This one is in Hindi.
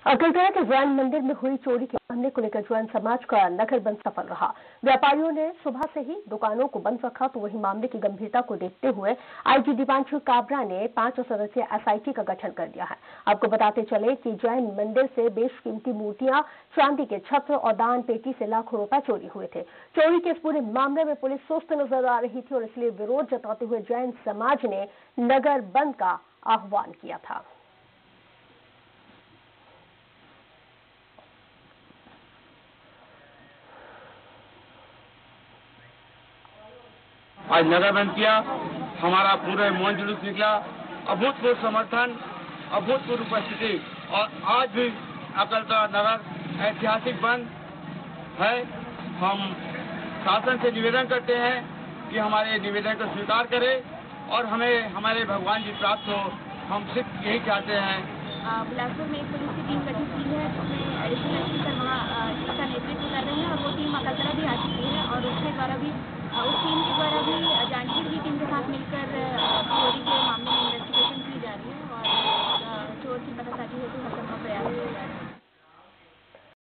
अकलतरा के जैन मंदिर में हुई चोरी के मामले को लेकर जैन समाज का नगर बंद सफल रहा। व्यापारियों ने सुबह से ही दुकानों को बंद रखा, तो वही मामले की गंभीरता को देखते हुए आईजी दीपांशु काबरा ने 5 सदस्यीय एसआईटी का गठन कर दिया है। आपको बताते चले कि जैन मंदिर से बेशकीमती मूर्तियां, चांदी के छत्र और दान पेटी से लाखों रुपए चोरी हुए थे। चोरी के इस पूरे मामले में पुलिस सुस्त नजर आ रही थी और इसलिए विरोध जताते हुए जैन समाज ने नगर बंद का आह्वान किया था। आज नगर बंद किया, हमारा पूरे मौन जुलूस निकला, अभूतपूर्व समर्थन, अभूतपूर्व उपस्थिति और आज भी अकलतरा नगर ऐतिहासिक बंद है। हम शासन से निवेदन करते हैं कि हमारे निवेदन को स्वीकार करे और हमें हमारे भगवान जी प्राप्त हो। हम सिर्फ यही चाहते हैं। बिलासपुर में पुलिस की टीम गठित की है, जिसमें एडिशनल एसपी सर वहाँ इसका नेतृत्व